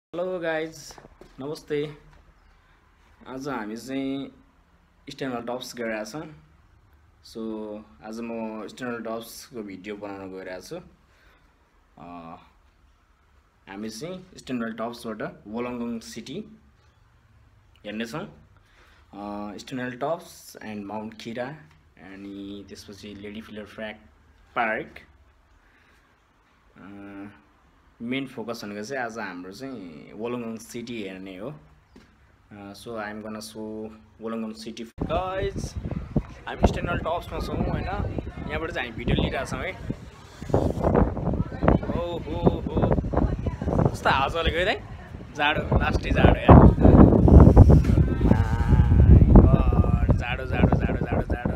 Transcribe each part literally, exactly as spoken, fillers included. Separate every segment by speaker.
Speaker 1: Hello guys नमस्ते। आज हामी चाहिँ स्ट्यानवेल टप्स गइरहेको छौँ। सो आज म स्ट्यानवेल टप्सको भिडियो बनाउन गइरहेको छु। हामी चाहिँ स्ट्यानवेल टप्सबाट वोलङ्गङ सिटी हेर्नेछौँ। स्ट्यानवेल टप्स एन्ड माउन्ट खिरा अनि त्यसपछि लेडी फिलर फ्र्याग पार्क। मेन फोकस भनेको चाहिँ आज हाम्रो चाहिँ वोलङ्गङ सिटी हेर्ने हो। So I am gonna show Wollongong city. Guys हामी स्ट्यानवेल टप्समा छौँ होइन, यहाँबाट चाहिँ हामी भिडियो लिइरहेछौँ है। हो हो हो कस्तो हावा चलेको है दाइ, जाडो लास्टै जाडो यार। जाडो जाडो जाडो जाडो जाडो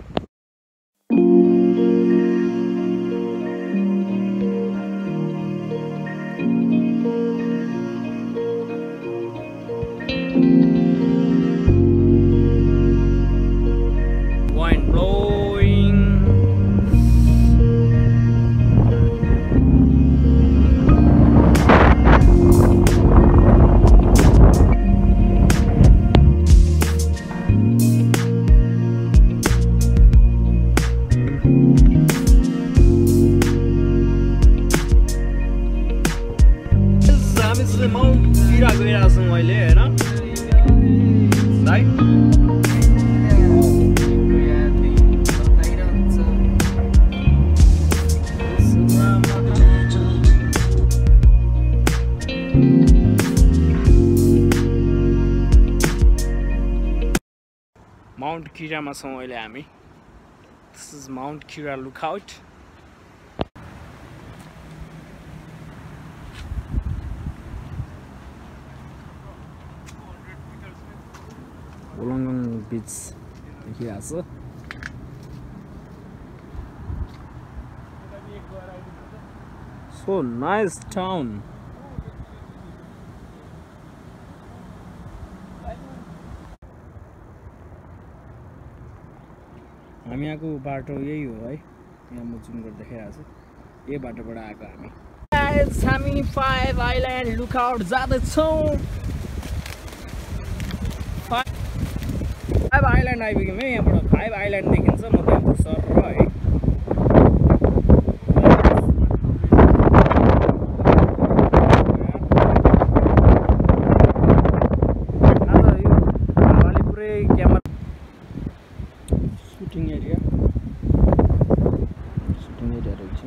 Speaker 1: माउन्ट खिरा गइरहेको छौँ अहिले होइन दाइ। माउन्ट खिरामा छौँ अहिले हामी। This is Mount Keira lookout. Wollongong beach देखिरहेको छ। So nice town. हामी यहाँको बाटो यही हो है, यहाँ म जुन गरेर देखाइरहेको छु यही बाटोबाट आएको हामी। हामी फाइभ आइल्यान्ड लुकआउट जाँदैछौँ। फाइभ आइल्यान्ड आइपुग्यौँ है, यहाँबाट फाइभ आइल्यान्ड देखिन्छ। म त्यहाँ सर र है आज यो हावाले पुरै camera shooting area shooting area रहेछ।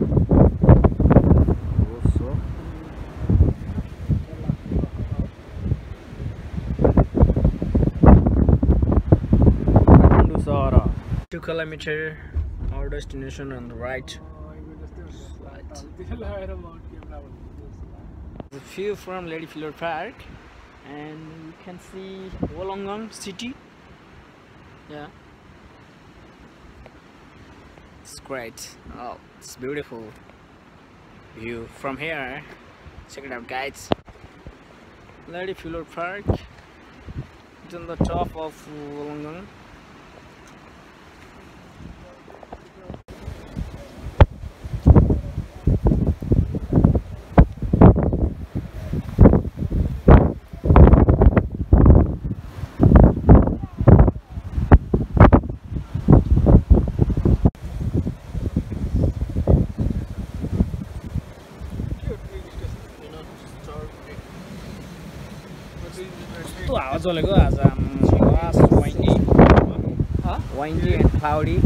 Speaker 1: Two kilometer our destination on the right. The view from Lady Filler Park, and you can see Wollongong city. Yeah, it's great. Oh, it's beautiful view from here. Check it out, guys. Lady Filler Park. It's on the top of Wollongong. कस्तो हावा चलेको आज, वाइन्डी वाइन्डी and cloudy.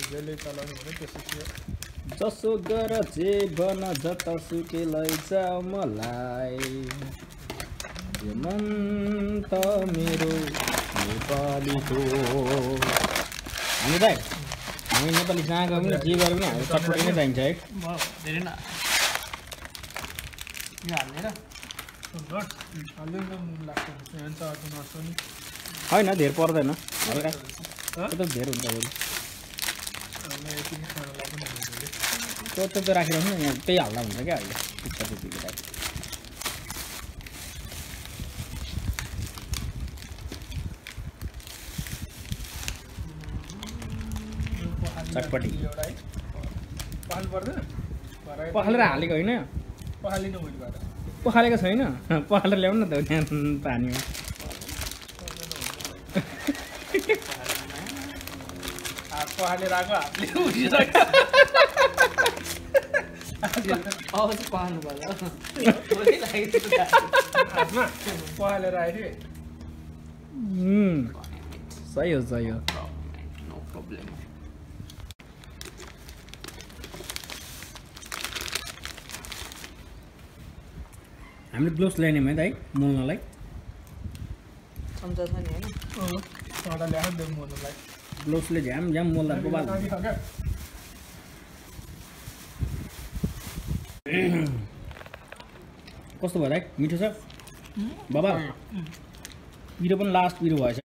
Speaker 1: जसो गर जे बन जतासुकै लैजाऊ मलाई यो मन त मेरो नेपालीको हामी दाइ हामी नेपाली जहाँ गयो भने जे गरे पनि हामी चटपटी नै चाहिन्छ है
Speaker 2: धेरै न यो हालेर
Speaker 1: होइन धेर पर्दैन हल्का त्यो त धेर हुन्छ त्यो त त्यो राखिराख्नु न यहाँ त्यही हाल्दा हुन्छ क्या अहिले पुग्छ त्यतिको टाइप चटपटी पखालेर हालेको होइन पखालेको छैन पखालेर ल्याउनु न त त्यहाँ पानीमा
Speaker 2: पहाले राको हातले आवाज पहाल्नु पर्यो हातमा पहालेर आयो
Speaker 1: सही हो सही हो
Speaker 2: नो प्रब्लम
Speaker 1: हामीले ग्लोभ्स ल्याउने है दाइ मोल्नलाई
Speaker 2: चम्चा छ नि होइन
Speaker 3: एउटा ल्याएर देऊ मोल्नलाई
Speaker 1: ग्लोभ्सले झ्याम झ्याम मोल्दा बबाल कस्तो भयो दाइ मिठो छ बाबा पिरो पनि लास्ट पिरो भएछ